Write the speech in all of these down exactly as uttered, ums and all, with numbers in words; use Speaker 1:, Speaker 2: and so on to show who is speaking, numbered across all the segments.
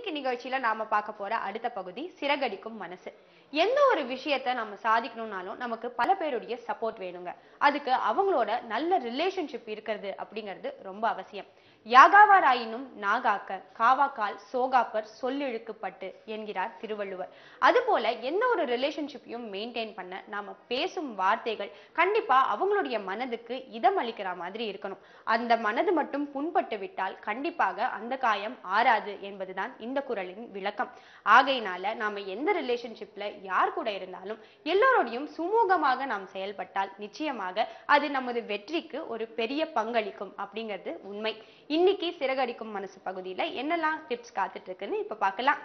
Speaker 1: இன்னைக்கு நிகழ்ச்சியில நாம பார்க்க போற அடுத்த பகுதி சிறகடிக்கும் மனசு. எந்த ஒரு விஷயத்த நம்ம சாதிக்கணும்னாலும் நமக்கு பல பேருடைய சப்போர்ட் வேணுங்க. அதுக்கு அவங்களோட நல்ல ரிலேஷன்ஷிப் இருக்கிறது அப்படிங்கிறது ரொம்ப அவசியம். யாகாவாராயினும் நாகாக்க காவாக்கால் சோகாப்பர் சொல்லிழுக்கப்பட்டு என்கிறார் திருவள்ளுவர். அதுபோல எந்த ஒரு ரிலேஷன்ஷிப்பையும் மெயின்டைன் பண்ண நாம பேசும் வார்த்தைகள் கண்டிப்பா அவங்களுடைய மனதுக்கு இதம் அளிக்கிற மாதிரி இருக்கணும். அந்த மனது மட்டும் புண்பட்டு விட்டால் கண்டிப்பாக அந்த காயம் ஆறாது என்பதுதான் இந்த குறளின் விளக்கம். ஆகையினால நாம எந்த ரிலேஷன்ஷிப்ல யார் கூட இருந்தாலும் எல்லோரோடையும் சுமூகமாக நாம் செயல்பட்டால் நிச்சயமாக அது நமது வெற்றிக்கு ஒரு பெரிய பங்களிக்கும் அப்படிங்கிறது உண்மை. இன்னைக்கு சிறகடிக்கும் மனசு பகுதியில என்னெல்லாம் டிப்ஸ் காத்துட்டு இருக்குன்னு இப்ப பார்க்கலாம்.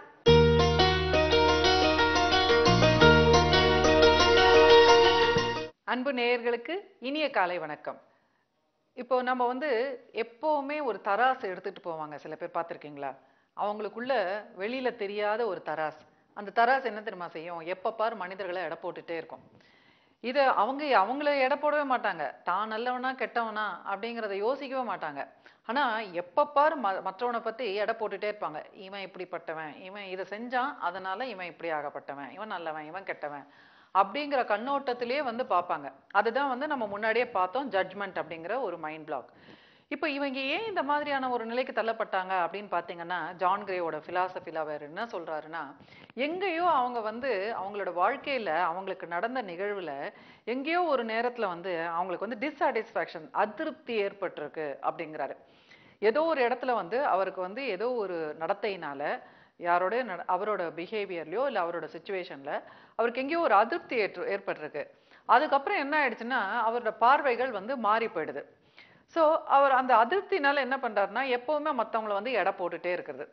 Speaker 2: அன்பு நேயர்களுக்கு இனிய காலை வணக்கம். இப்போ நம்ம வந்து எப்பவுமே ஒரு தராசு எடுத்துட்டு போவாங்க. சில பேர் பார்த்துருக்கீங்களா? அவங்களுக்குள்ள வெளியில தெரியாத ஒரு தராசு. அந்த தராசு என்ன தெரியுமா செய்யும்? எப்ப பாரு மனிதர்களை எடை போட்டுட்டே இருக்கும். இதை அவங்க அவங்கள எடை போடவே மாட்டாங்க. தான் நல்லவனா கெட்டவனா அப்படிங்கிறத யோசிக்கவே மாட்டாங்க. ஆனா எப்ப பாரு ம மற்றவனை பத்தி எடை போட்டுட்டே இருப்பாங்க. இவன் இப்படிப்பட்டவன், இவன் இதை செஞ்சான், அதனால இவன் இப்படி ஆகப்பட்டவன், இவன் நல்லவன், இவன் கெட்டவன் அப்படிங்கிற கண்ணோட்டத்திலேயே வந்து பார்ப்பாங்க. அதுதான் வந்து நம்ம முன்னாடியே பார்த்தோம், ஜட்ஜ்மெண்ட் அப்படிங்கிற ஒரு மைண்ட் பிளாக். இப்போ இவங்க ஏன் இந்த மாதிரியான ஒரு நிலைக்கு தள்ளப்பட்டாங்க அப்படின்னு பார்த்தீங்கன்னா, ஜான் கிரேவோட பிலாசபில அவர் என்ன சொல்றாருன்னா, எங்கேயோ அவங்க வந்து அவங்களோட வாழ்க்கையில அவங்களுக்கு நடந்த நிகழ்வுல எங்கேயோ ஒரு நேரத்துல வந்து அவங்களுக்கு வந்து டிஸ்சாட்டிஸ்ஃபேக்ஷன், அதிருப்தி ஏற்பட்டிருக்கு அப்படிங்கிறாரு. ஏதோ ஒரு இடத்துல வந்து அவருக்கு வந்து ஏதோ ஒரு நடத்தையினால யாரோட அவரோட பிஹேவியர்லயோ இல்லை அவரோட சுச்சுவேஷன்ல அவருக்கு எங்கேயோ ஒரு அதிருப்தி ஏற்று ஏற்பட்டிருக்கு. அதுக்கப்புறம் என்ன ஆயிடுச்சுன்னா அவரோட பார்வைகள் வந்து மாறி போயிடுது. ஸோ அவர் அந்த அதிருப்தினால என்ன பண்றாருன்னா எப்பவுமே மற்றவங்களை வந்து எடை போட்டுட்டே இருக்கிறது,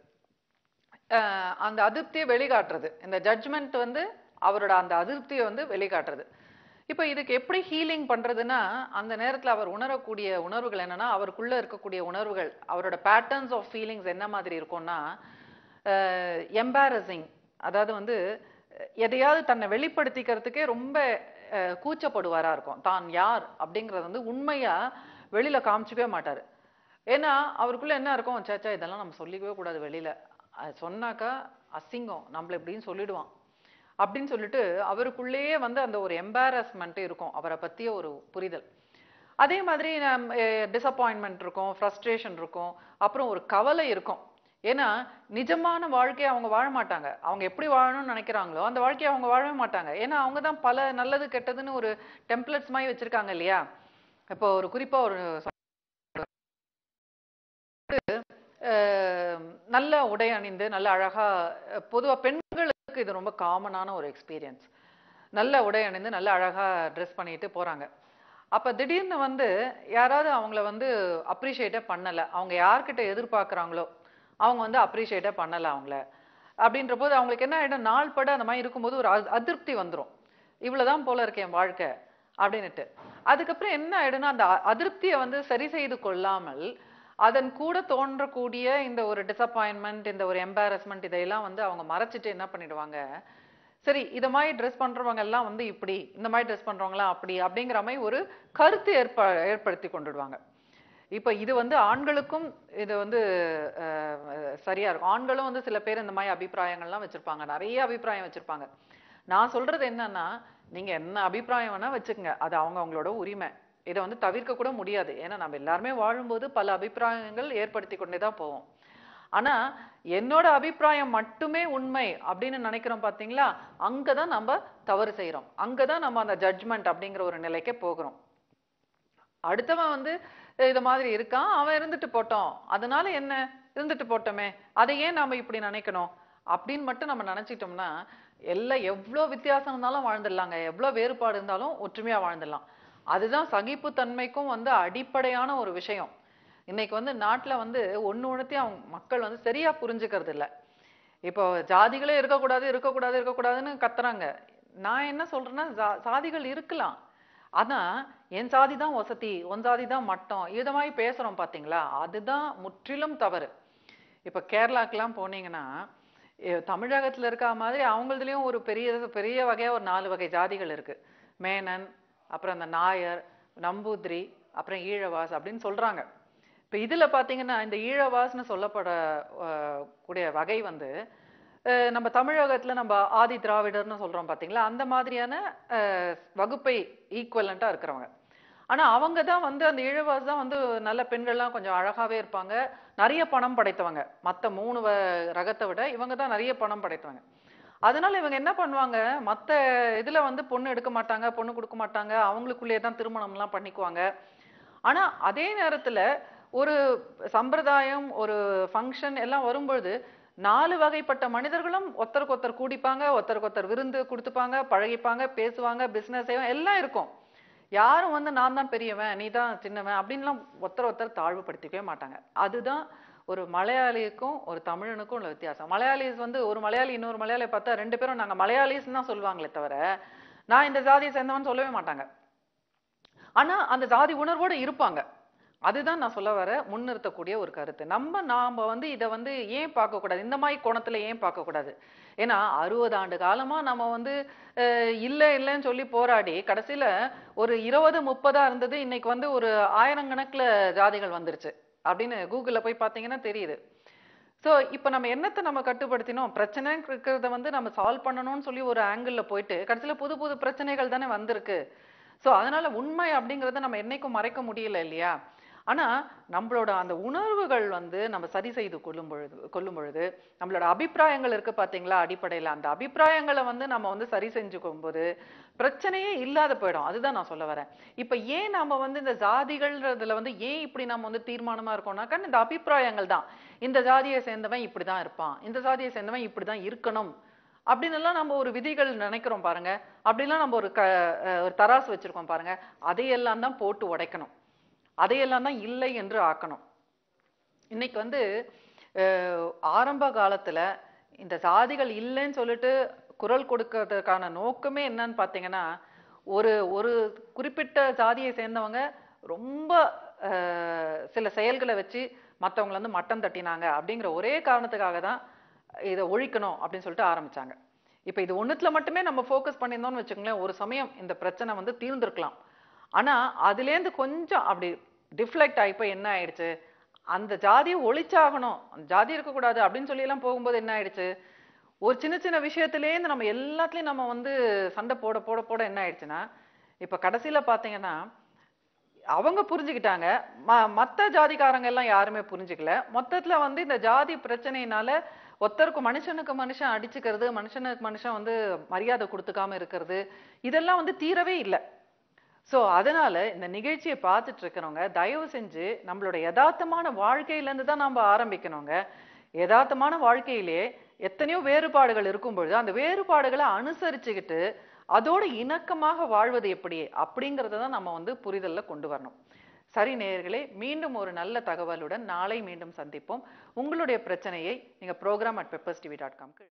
Speaker 2: அந்த அதிருப்தியை வெளிக்காட்டுறது. இந்த ஜட்ஜ்மெண்ட் வந்து அவரோட அந்த அதிருப்தியை வந்து வெளிக்காட்டுறது. இப்போ இதுக்கு எப்படி ஹீலிங் பண்றதுன்னா, அந்த நேரத்தில் அவர் உணரக்கூடிய உணர்வுகள் என்னன்னா, அவருக்குள்ள இருக்கக்கூடிய உணர்வுகள், அவரோட பேட்டர்ன்ஸ் ஆஃப் ஃபீலிங்ஸ் என்ன மாதிரி இருக்கும்னா, எம்பாரசிங், அதாவது வந்து எதையாவது தன்னை வெளிப்படுத்திக்கிறதுக்கே ரொம்ப கூச்சப்படுவாரா இருக்கும். தான் யார் அப்படிங்கிறது வந்து உண்மையா வெளியில காமிச்சிக்கவே மாட்டாரு. ஏன்னா அவருக்குள்ள என்ன இருக்கும், சேச்சா இதெல்லாம் நம்ம சொல்லிக்கவே கூடாது, வெளியில சொன்னாக்கா அசிங்கம், நம்மள எப்படின்னு சொல்லிடுவான் அப்படின்னு சொல்லிட்டு அவருக்குள்ளேயே வந்து அந்த ஒரு எம்பாரஸ்மெண்ட் இருக்கும், அவரை பத்திய ஒரு புரிதல். அதே மாதிரி டிசப்பாயின்மெண்ட் இருக்கும், ஃப்ரஸ்ட்ரேஷன் இருக்கும், அப்புறம் ஒரு கவலை இருக்கும். ஏன்னா நிஜமான வாழ்க்கையை அவங்க வாழ மாட்டாங்க. அவங்க எப்படி வாழணும்னு நினைக்கிறாங்களோ அந்த வாழ்க்கையை அவங்க வாழவே மாட்டாங்க. ஏன்னா அவங்க தான் பல நல்லது கெட்டதுன்னு ஒரு டெம்ப்ளேட்ஸ் மாதிரி வச்சிருக்காங்க இல்லையா? இப்போ ஒரு குறிப்பா ஒரு நல்ல உடை அணிந்து நல்ல அழகா, பொதுவா பெண்களுக்கு இது ரொம்ப காமனான ஒரு எக்ஸ்பீரியன்ஸ். நல்ல உடை அணிந்து நல்ல அழகா ட்ரெஸ் பண்ணிட்டு போறாங்க. அப்ப திடீர்னு வந்து யாராவது அவங்கள வந்து அப்ரிஷியேட்டே பண்ணல, அவங்க யார்கிட்ட எதிர்பார்க்குறாங்களோ அவங்க வந்து அப்ரிஷியேட்டே பண்ணல அவங்கள அப்படின்ற போது அவங்களுக்கு என்ன ஆயிடும், நாள் பட அந்த மாதிரி இருக்கும்போது ஒரு அதிருப்தி வந்துடும், இவ்வளவுதான் போல இருக்கேன் வாழ்க்கை அப்படின்னுட்டு. அதுக்கப்புறம் என்ன ஆயிடும்னா அந்த அதிருப்தியை வந்து சரி செய்து கொள்ளாமல் அதன் கூட தோன்றக்கூடிய இந்த ஒரு டிசப்பாயின்மெண்ட், இந்த ஒரு எம்பாரஸ்மெண்ட், இதையெல்லாம் வந்து அவங்க மறைச்சிட்டு என்ன பண்ணிடுவாங்க, சரி இதை மாதிரி ட்ரெஸ் பண்றவங்க எல்லாம் வந்து இப்படி, இந்த மாதிரி ட்ரெஸ் பண்றவங்களாம் அப்படி அப்படிங்கிற மாதிரி ஒரு கருத்து ஏற்ப ஏற்படுத்தி கொண்டுடுவாங்க. இப்ப இது வந்து ஆண்களுக்கும் இது வந்து சரியா இருக்கும். ஆண்களும் வந்து சில பேர் இந்த மாதிரி அபிப்பிராயங்கள்லாம் வச்சிருப்பாங்க, நிறைய அபிப்பிராயம் வச்சிருப்பாங்க. நான் சொல்றது என்னன்னா, நீங்க என்ன அபிப்பிராயம் வேணா வச்சுக்கோங்க, அது அவங்க அவங்களோட உரிமை. இதை வந்து தவிர்க்க கூட முடியாது. ஏன்னா நம்ம எல்லாருமே வாழும்போது பல அபிப்பிராயங்கள் ஏற்படுத்தி கொண்டே தான் போவோம். ஆனா என்னோட அபிப்பிராயம் மட்டுமே உண்மை அப்படின்னு நினைக்கிறோம் பாத்தீங்களா, அங்கதான் நம்ம தவறு செய்யறோம். அங்கதான் நம்ம அந்த ஜட்ஜ்மெண்ட் அப்படிங்கிற ஒரு நிலைக்கே போகிறோம். அடுத்தவன் வந்து இது மாதிரி இருக்கான், அவன் இருந்துட்டு போட்டோம், அதனால என்ன, இருந்துட்டு போட்டோமே, அதை ஏன் நாம இப்படி நினைக்கணும் அப்படின்னு மட்டும் நம்ம நினைச்சிட்டோம்னா எல்லாம் எவ்வளவு வித்தியாசம் இருந்தாலும் வாழ்ந்துடலாங்க, எவ்வளவு வேறுபாடு இருந்தாலும் ஒற்றுமையா வாழ்ந்துடலாம். அதுதான் சகிப்புத்தன்மைக்கும் வந்து அடிப்படையான ஒரு விஷயம். இன்னைக்கு வந்து நாட்டுல வந்து ஒண்ணு ஒண்ணுத்தையும் அவங்க மக்கள் வந்து சரியா புரிஞ்சுக்கிறது இல்லை. இப்போ ஜாதிகளே இருக்கக்கூடாது இருக்கக்கூடாது இருக்கக்கூடாதுன்னு கத்துறாங்க. நான் என்ன சொல்றேன்னா, சாதிகள் இருக்கலாம், ஆனா என் சாதி தான் வசதி, உன் சாதி தான் மட்டம், இது மாதிரி பேசுறோம் பாத்தீங்களா, அதுதான் முற்றிலும் தவறு. இப்ப கேரளாக்கெல்லாம் போனீங்கன்னா தமிழகத்துல இருக்க மாதிரி அவங்களதுலயும் ஒரு பெரிய பெரிய வகையா ஒரு நாலு வகை ஜாதிகள் இருக்கு. மேனன், அப்புறம் அந்த நாயர், நம்பூதிரி, அப்புறம் ஈழவாஸ் அப்படின்னு சொல்றாங்க. இப்ப இதுல பாத்தீங்கன்னா இந்த ஈழவாஸ்னு சொல்லப்பட கூடிய வகை வந்து நம்ம தமிழகத்துல நம்ம ஆதி திராவிடர்னு சொல்றோம் பாத்தீங்களா, அந்த மாதிரியான வகுப்பை ஈக்குவலண்டா இருக்கிறவங்க. ஆனா அவங்க தான் வந்து அந்த ஈழவாஸ் தான் வந்து நல்ல பெண்கள்லாம் கொஞ்சம் அழகாவே இருப்பாங்க, நிறைய பணம் படைத்தவங்க. மத்த மூணு ரகத்தை விட இவங்க தான் நிறைய பணம் படைத்தவங்க. அதனால இவங்க என்ன பண்ணுவாங்க, மத்த இதுல வந்து பொண்ணு எடுக்க மாட்டாங்க, பொண்ணு கொடுக்க மாட்டாங்க, அவங்களுக்குள்ளேயே தான் திருமணம் எல்லாம் பண்ணிக்குவாங்க. ஆனா அதே நேரத்துல ஒரு சம்பிரதாயம், ஒரு ஃபங்க்ஷன் எல்லாம் வரும்பொழுது நாலு வகைப்பட்ட மனிதர்களும் ஒருத்தருக்கு ஒருத்தர் கூடிப்பாங்க, ஒருத்தருக்கு ஒருத்தர் விருந்து கொடுத்துப்பாங்க, பழகிப்பாங்க, பேசுவாங்க, பிசினஸ் எல்லாம் இருக்கும். யாரும் வந்து நான் தான் பெரியவன், நீ தான் சின்னவன் அப்படின்லாம் ஒருத்தர் ஒருத்தர் தாழ்வுபடுத்திக்கவே மாட்டாங்க. அதுதான் ஒரு மலையாளிக்கும் ஒரு தமிழனுக்கும் உள்ள வித்தியாசம். மலையாளிஸ் வந்து ஒரு மலையாளி இன்னொரு மலையாளியை பார்த்தா ரெண்டு பேரும் நாங்க மலையாளிஸ் தான் சொல்லுவாங்களே தவிர நான் இந்த ஜாதியை சேர்ந்தவன் சொல்லவே மாட்டாங்க. ஆனா அந்த ஜாதி உணர்வோடு இருப்பாங்க. அதுதான் நான் சொல்ல வர முன்னிறுத்தக்கூடிய ஒரு கருத்து. நம்ம நாம வந்து இதை வந்து ஏன் பார்க்கக்கூடாது, இந்த மாதிரி கோணத்துல ஏன் பார்க்கக்கூடாது? ஏன்னா அறுபது ஆண்டு காலமா நம்ம வந்து இல்ல இல்லைன்னு சொல்லி போராடி கடைசியில ஒரு இருபது முப்பதா இருந்தது, இன்னைக்கு வந்து ஒரு ஆயிரக்கணக்குல ஜாதிகள் வந்துருச்சு அப்படின்னு கூகுள்ல போய் பார்த்தீங்கன்னா தெரியுது. ஸோ இப்போ நம்ம என்னத்தை நம்ம கட்டுப்படுத்தினோம், பிரச்சனை இருக்கிறத வந்து நம்ம சால்வ் பண்ணணும்னு சொல்லி ஒரு ஆங்கிள் போயிட்டு கடைசியில புது புது பிரச்சனைகள் தானே வந்திருக்கு. ஸோ அதனால உண்மை அப்படிங்கிறத நம்ம என்னைக்கும் மறைக்க முடியல இல்லையா? ஆனா நம்மளோட அந்த உணர்வுகள் வந்து நம்ம சரி செய்து கொள்ளும் பொழுது கொள்ளும் பொழுது நம்மளோட அபிப்பிராயங்கள் இருக்கு பாத்தீங்களா, அடிப்படையில அந்த அபிப்பிராயங்களை வந்து நம்ம வந்து சரி செஞ்சுக்கும் போது பிரச்சனையே இல்லாத போயிடும். அதுதான் நான் சொல்ல வரேன். இப்ப ஏன் நம்ம வந்து இந்த ஜாதிகள்ன்றதுல வந்து ஏன் இப்படி நம்ம வந்து தீர்மானமா இருக்கோம்னாக்கா இந்த அபிப்பிராயங்கள் தான். இந்த ஜாதியை சேர்ந்தவன் இப்படிதான் இருப்பான், இந்த ஜாதியை சேர்ந்தவன் இப்படிதான் இருக்கணும் அப்படின்னு எல்லாம் நம்ம ஒரு விதிகள் நினைக்கிறோம் பாருங்க. அப்படிலாம் நம்ம ஒரு க ஒரு தராசு வச்சிருக்கோம் பாருங்க. அதையெல்லாம் தான் போட்டு உடைக்கணும், அதையெல்லாம் தான் இல்லை என்று ஆக்கணும். இன்னைக்கு வந்து ஆரம்ப காலத்துல இந்த சாதிகள் இல்லைன்னு சொல்லிட்டு குரல் கொடுக்கறதுக்கான நோக்கமே என்னன்னு பாத்தீங்கன்னா, ஒரு ஒரு குறிப்பிட்ட சாதியை சேர்ந்தவங்க ரொம்ப சில செயல்களை வச்சு மற்றவங்களை வந்து மட்டம் தட்டினாங்க அப்படிங்கிற ஒரே காரணத்துக்காக தான் இதை ஒழிக்கணும் அப்படின்னு சொல்லிட்டு ஆரம்பிச்சாங்க. இப்ப இது ஒண்ணுத்துல மட்டுமே நம்ம ஃபோக்கஸ் பண்ணியிருந்தோம்னு வச்சுக்கோங்களேன், ஒரு சமயம் இந்த பிரச்சனை வந்து தீர்ந்திருக்கலாம். ஆனா அதுலேருந்து கொஞ்சம் அப்படி டிஃப்ளெக்ட் ஆகிப்போ என்ன ஆயிடுச்சு, அந்த ஜாதியை ஒழிச்சாகணும், அந்த ஜாதி இருக்கக்கூடாது அப்படின்னு சொல்லி எல்லாம் போகும்போது என்ன ஆயிடுச்சு, ஒரு சின்ன சின்ன விஷயத்திலேருந்து நம்ம எல்லாத்துலயும் நம்ம வந்து சண்டை போட போட போட என்ன ஆயிடுச்சுன்னா, இப்ப கடைசியில பாத்தீங்கன்னா அவங்க புரிஞ்சுக்கிட்டாங்க, ம மற்ற ஜாதிக்காரங்க எல்லாம் யாருமே புரிஞ்சுக்கல. மொத்தத்துல வந்து இந்த ஜாதி பிரச்சனையினால ஒருத்தருக்கு மனுஷனுக்கு மனுஷன் அடிச்சுக்கிறது, மனுஷனுக்கு மனுஷன் வந்து மரியாதை கொடுத்துக்காம இருக்கிறது, இதெல்லாம் வந்து தீரவே இல்லை. ஸோ அதனால இந்த நிகழ்ச்சியை பார்த்துட்டு இருக்கிறவங்க தயவு செஞ்சு நம்மளோட யதார்த்தமான வாழ்க்கையிலேருந்து தான் நம்ம ஆரம்பிக்கணுங்க. யதார்த்தமான வாழ்க்கையிலே எத்தனையோ வேறுபாடுகள் இருக்கும் பொழுது அந்த வேறுபாடுகளை அனுசரிச்சுக்கிட்டு அதோட இணக்கமாக வாழ்வது எப்படி அப்படிங்கிறத தான் நம்ம வந்து புரிதல்ல கொண்டு வரணும். சரி நேயர்களே, மீண்டும் ஒரு நல்ல தகவலுடன் நாளை மீண்டும் சந்திப்போம். உங்களுடைய பிரச்சனையை நீங்க program at Peppers TV dot காம்க்கு